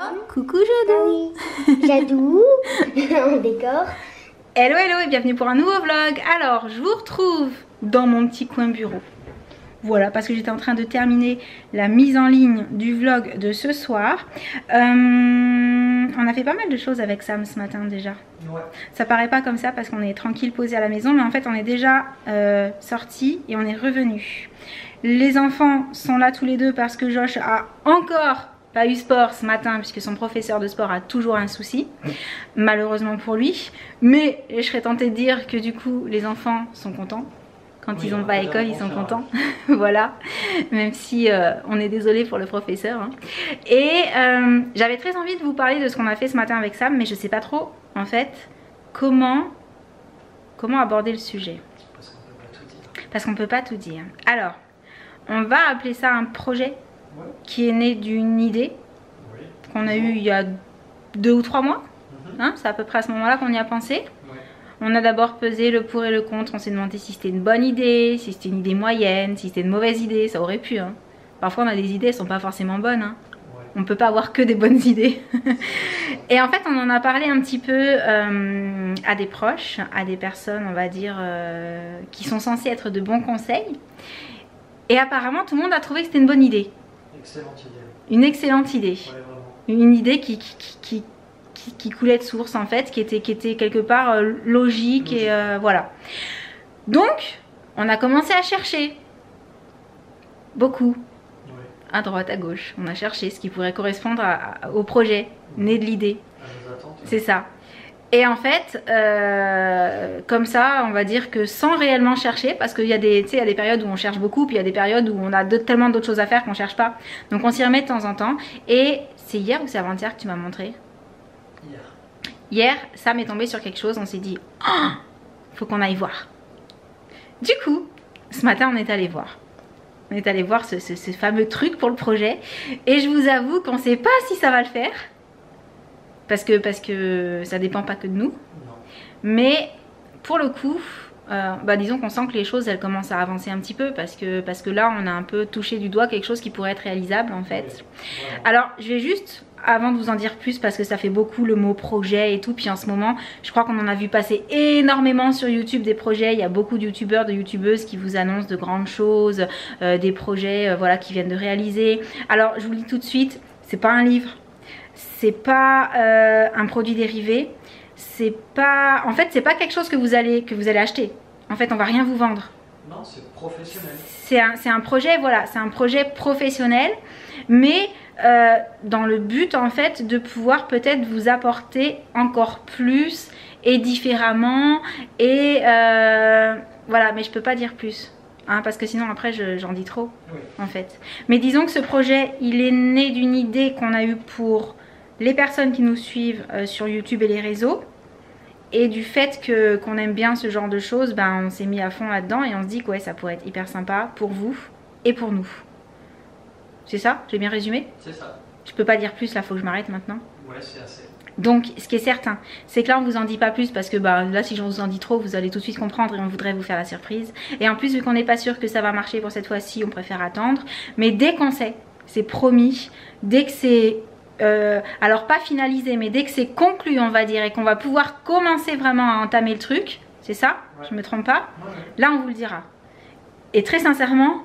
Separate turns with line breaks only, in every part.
Coucou Jadou.
Jadou, en décor.
Hello hello et bienvenue pour un nouveau vlog. Alors je vous retrouve dans mon petit coin bureau. Voilà, parce que j'étais en train de terminer la mise en ligne du vlog de ce soir. On a fait pas mal de choses avec Sam ce matin déjà. Ouais. Ça paraît pas comme ça parce qu'on est tranquille posé à la maison, mais en fait on est déjà sortis et on est revenu. Les enfants sont là tous les deux parce que Josh a encore pas eu sport ce matin puisque son professeur de sport a toujours un souci, malheureusement pour lui. Mais je serais tentée de dire que du coup les enfants sont contents. Quand oui, ils n'ont pas à l'école, ils sont contents. Voilà, même si on est désolé pour le professeur. Hein. Et j'avais très envie de vous parler de ce qu'on a fait ce matin avec Sam, mais je sais pas trop en fait comment aborder le sujet. Parce qu'on peut pas tout dire. Alors, on va appeler ça un projet qui est né d'une idée qu'on a eue il y a 2 ou 3 mois. Hein, c'est à peu près à ce moment-là qu'on y a pensé. On a d'abord pesé le pour et le contre, on s'est demandé si c'était une bonne idée, si c'était une idée moyenne, si c'était une mauvaise idée, ça aurait pu. Hein. Parfois on a des idées, elles sont pas forcément bonnes. Hein. On ne peut pas avoir que des bonnes idées. Et en fait on en a parlé un petit peu à des proches, à des personnes on va dire qui sont censées être de bons conseils. Et apparemment tout le monde a trouvé que c'était une bonne idée.
Excellente idée.
Une excellente idée.
Ouais,
une idée qui coulait de source en fait, qui était quelque part logique et voilà. Donc on a commencé à chercher beaucoup, à droite à gauche. On a cherché ce qui pourrait correspondre au projet né de l'idée. C'est ça. Et en fait, comme ça, on va dire que sans réellement chercher, parce qu'il y a des périodes où on cherche beaucoup, puis il y a des périodes où on a tellement d'autres choses à faire qu'on cherche pas. Donc on s'y remet de temps en temps. Et c'est hier ou c'est avant-hier que tu m'as montré? Hier, Sam est tombé sur quelque chose, on s'est dit oh, faut qu'on aille voir. Du coup, ce matin on est allé voir. On est allé voir ce fameux truc pour le projet. Et je vous avoue qu'on ne sait pas si ça va le faire. Parce que ça dépend pas que de nous. Non. Mais pour le coup, disons qu'on sent que les choses elles commencent à avancer un petit peu. Parce que là on a un peu touché du doigt quelque chose qui pourrait être réalisable en fait. Oui. Ouais. Alors je vais juste... Avant de vous en dire plus parce que ça fait beaucoup le mot projet et tout, puis en ce moment je crois qu'on en a vu passer énormément sur YouTube des projets. Il y a beaucoup de youtubeurs, de youtubeuses qui vous annoncent de grandes choses, des projets voilà, qui viennent de réaliser. Alors je vous le dis tout de suite, c'est pas un livre, c'est pas un produit dérivé, c'est pas... En fait c'est pas quelque chose que vous allez acheter. En fait on va rien vous vendre.
Non, c'est professionnel.
C'est un projet, voilà, c'est un projet professionnel, mais dans le but en fait de pouvoir peut-être vous apporter encore plus et différemment et voilà, mais je peux pas dire plus hein, parce que sinon après j'en dis trop en fait. Mais disons que ce projet il est né d'une idée qu'on a eue pour les personnes qui nous suivent sur YouTube et les réseaux. Et du fait qu'on aime bien ce genre de choses, on s'est mis à fond là-dedans et on se dit que ouais, ça pourrait être hyper sympa pour vous et pour nous. C'est ça? J'ai bien résumé?
C'est ça.
Je peux pas dire plus, là faut que je m'arrête maintenant.
Ouais, c'est assez.
Donc ce qui est certain, c'est que là on vous en dit pas plus parce que là si je vous en dis trop, vous allez tout de suite comprendre et on voudrait vous faire la surprise. Et en plus vu qu'on n'est pas sûr que ça va marcher pour cette fois-ci, on préfère attendre. Mais dès qu'on sait, c'est promis, dès que c'est... alors pas finalisé, mais dès que c'est conclu on va dire et qu'on va pouvoir commencer vraiment à entamer le truc, c'est ça? Ouais. Je me trompe pas? Ouais. Là on vous le dira. Et très sincèrement,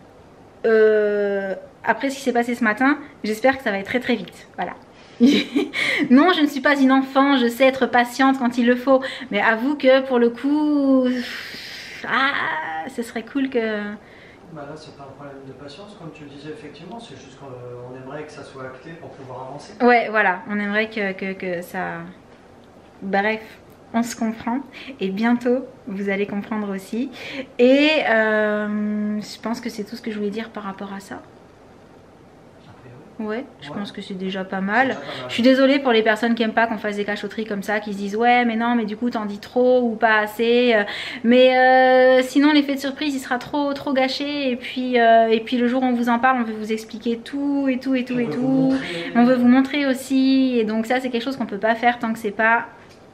après ce qui s'est passé ce matin, j'espère que ça va être très très vite. Voilà. Non, je ne suis pas une enfant, je sais être patiente quand il le faut, mais avoue que pour le coup, ce serait cool que...
Là c'est pas un problème de patience comme tu le disais effectivement, c'est juste qu'on aimerait que ça soit acté pour pouvoir avancer.
Ouais voilà, on aimerait que ça... Bref, on se comprend et bientôt vous allez comprendre aussi. Et je pense que c'est tout ce que je voulais dire par rapport à ça. Ouais, je pense que c'est déjà pas mal. Je suis désolée pour les personnes qui aiment pas qu'on fasse des cachotteries comme ça, qui se disent ouais mais non mais du coup t'en dis trop ou pas assez. Mais sinon l'effet de surprise il sera trop gâché et puis le jour où on vous en parle on veut vous expliquer tout et tout et tout et tout. On veut vous montrer aussi et donc ça c'est quelque chose qu'on peut pas faire tant que c'est pas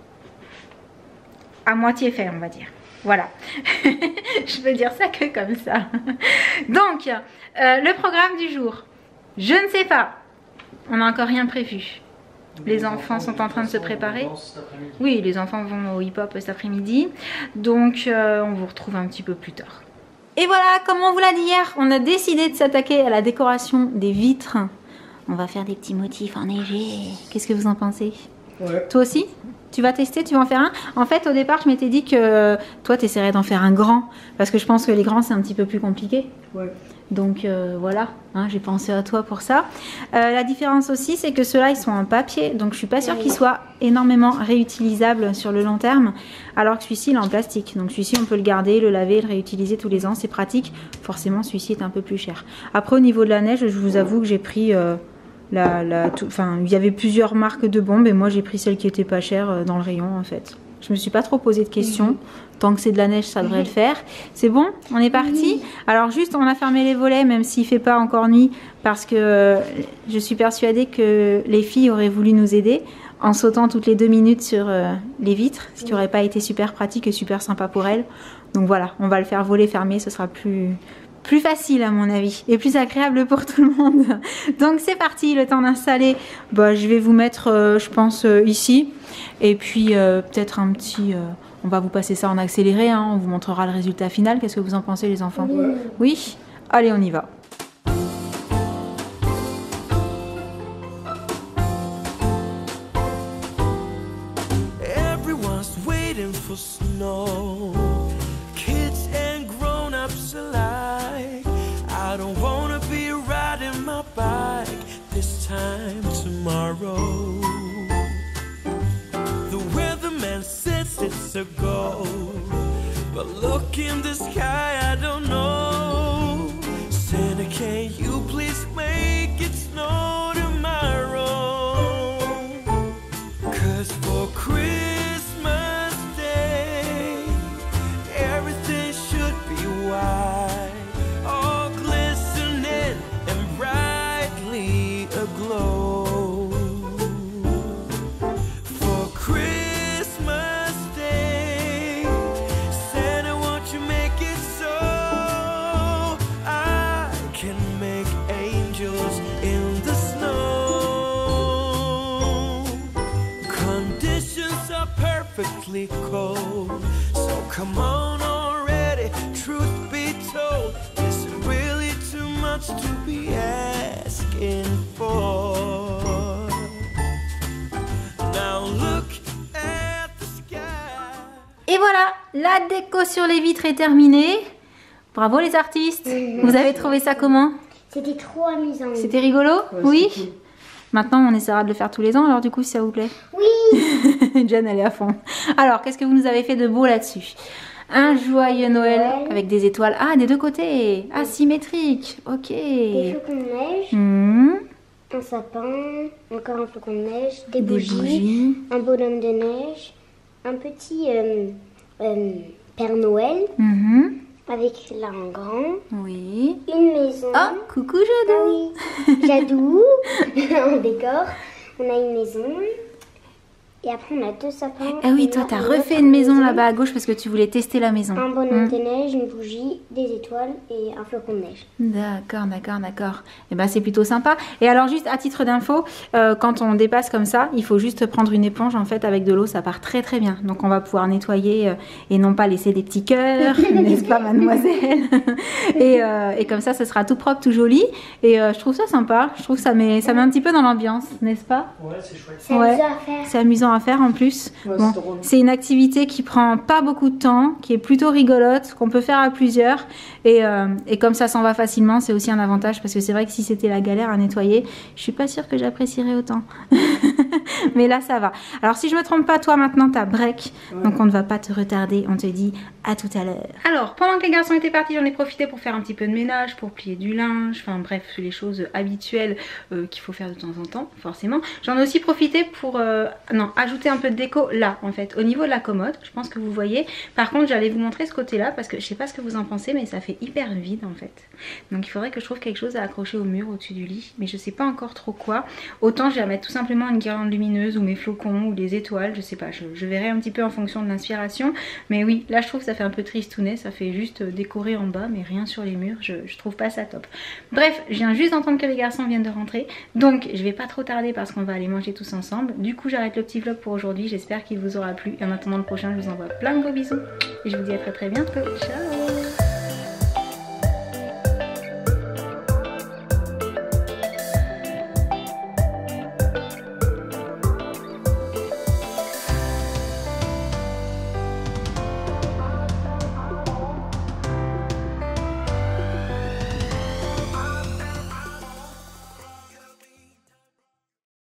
à moitié fait on va dire. Voilà, je peux dire ça que comme ça. Donc le programme du jour. Je ne sais pas On n'a encore rien prévu. Les enfants sont en train de se préparer. Oui, les enfants vont au hip-hop cet après-midi. Donc on vous retrouve un petit peu plus tard. Et voilà, comme on vous l'a dit hier, on a décidé de s'attaquer à la décoration des vitres. On va faire des petits motifs enneigés. Qu'est-ce que vous en pensez?
Ouais.
Toi aussi? Tu vas tester? Tu vas en faire un? En fait, au départ, je m'étais dit que toi, tu essaierais d'en faire un grand. Parce que je pense que les grands, c'est un petit peu plus compliqué.
Ouais.
Donc voilà, hein, j'ai pensé à toi pour ça. La différence aussi, c'est que ceux-là, ils sont en papier. Donc je suis pas sûre qu'ils soient énormément réutilisables sur le long terme. Alors que celui-ci, il est en plastique. Donc celui-ci, on peut le garder, le laver, le réutiliser tous les ans. C'est pratique. Forcément, celui-ci est un peu plus cher. Après, au niveau de la neige, je vous avoue que j'ai pris... Enfin, il y avait plusieurs marques de bombes et moi j'ai pris celle qui était pas chère dans le rayon en fait. Je me suis pas trop posé de questions. Tant que c'est de la neige, ça devrait le faire. C'est bon? On est parti? Alors juste, on a fermé les volets même s'il fait pas encore nuit parce que je suis persuadée que les filles auraient voulu nous aider en sautant toutes les 2 minutes sur les vitres, ce qui aurait pas été super pratique et super sympa pour elles. Donc voilà, on va le faire volet fermé, ce sera plus facile à mon avis et plus agréable pour tout le monde. Donc c'est parti, le temps d'installer. Bah, je vais vous mettre je pense ici et puis peut-être un petit on va vous passer ça en accéléré, hein. On vous montrera le résultat final. Qu'est-ce que vous en pensez les enfants? Oui? Allez, on y va.
Everyone's waiting for snow. Kids and grown-ups alike. I don't wanna be riding my bike this time tomorrow. The weatherman says it's a go, but look in the sky, I don't know. Santa, can you please make it snow tomorrow? 'Cause for Christmas Day, everything should be white, all glistening and brightly aglow. For Christmas Day, Santa, won't you make it so I can make angels in the snow? Conditions are perfectly cold, so come on already. Truth be told, is it really too much to be asking for? Now look at the sky.
Et voilà, la déco sur les vitres est terminée. Bravo les artistes. Vous avez trouvé ça comment?
C'était trop amusant.
C'était rigolo?
Ouais,
Oui.
c'est cool.
Maintenant, on essaiera de le faire tous les ans. Alors du coup, si ça vous plaît.
Oui.
Jen, elle est à fond. Alors, qu'est-ce que vous nous avez fait de beau là-dessus? Un joyeux Noël avec des étoiles. Ah, des deux côtés. Asymétrique. Ok.
Des flocons de neige, un sapin, encore un flocon de neige, des bougies, un bonhomme de neige, un petit Père Noël
Mhm.
avec là en grand,
Oui.
une maison.
Oh, coucou
Ah
Jadou.
oui, Jadou, en décor. On a une maison. Et après, on a 2 sapins.
Ah oui,
Et
toi,
là,
t'as
une
refait
autre
une maison là-bas à gauche parce que tu voulais tester la maison.
Un bonhomme de neige, une bougie, des étoiles et un flocon de neige.
D'accord, d'accord, d'accord. Et ben c'est plutôt sympa. Et alors juste à titre d'info, quand on dépasse comme ça, il faut juste prendre une éponge en fait avec de l'eau, ça part très très bien. Donc on va pouvoir nettoyer et non pas laisser des petits cœurs, n'est-ce pas mademoiselle? Et comme ça, ce sera tout propre, tout joli. Et je trouve ça sympa. Je trouve que ça met un petit peu dans l'ambiance, n'est-ce pas?
Ouais, c'est chouette.
C'est
Ouais.
amusant à faire.
C'est amusant à faire en plus.
Ouais,
Bon,
c'est drôle.
c'est une activité qui prend pas beaucoup de temps, qui est plutôt rigolote, qu'on peut faire à plusieurs. Et comme ça s'en va facilement, c'est aussi un avantage parce que c'est vrai que si c'était la galère à nettoyer, je suis pas sûre que j'apprécierais autant. Mais là, ça va. Alors, si je me trompe pas, toi maintenant, t'as break.
Ouais.
Donc, on ne va pas te retarder. On te dit à tout à l'heure. Alors, pendant que les garçons étaient partis, j'en ai profité pour faire un petit peu de ménage, pour plier du linge. Enfin, bref, les choses habituelles qu'il faut faire de temps en temps, forcément. J'en ai aussi profité pour ajouter un peu de déco là, en fait, au niveau de la commode. Je pense que vous voyez. Par contre, j'allais vous montrer ce côté-là parce que je sais pas ce que vous en pensez, mais ça fait hyper vide, en fait. Donc, il faudrait que je trouve quelque chose à accrocher au mur au-dessus du lit. Mais je sais pas encore trop quoi. Autant, je vais mettre tout simplement une guirlande lumineuse lumineuses ou mes flocons ou les étoiles, je sais pas, je verrai un petit peu en fonction de l'inspiration. Mais oui, là je trouve que ça fait un peu tristounet, ça fait juste décorer en bas mais rien sur les murs, je trouve pas ça top. Bref, je viens juste d'entendre que les garçons viennent de rentrer, donc je vais pas trop tarder parce qu'on va aller manger tous ensemble. Du coup j'arrête le petit vlog pour aujourd'hui, j'espère qu'il vous aura plu. Et en attendant le prochain, je vous envoie plein de gros bisous et je vous dis à très bientôt, ciao.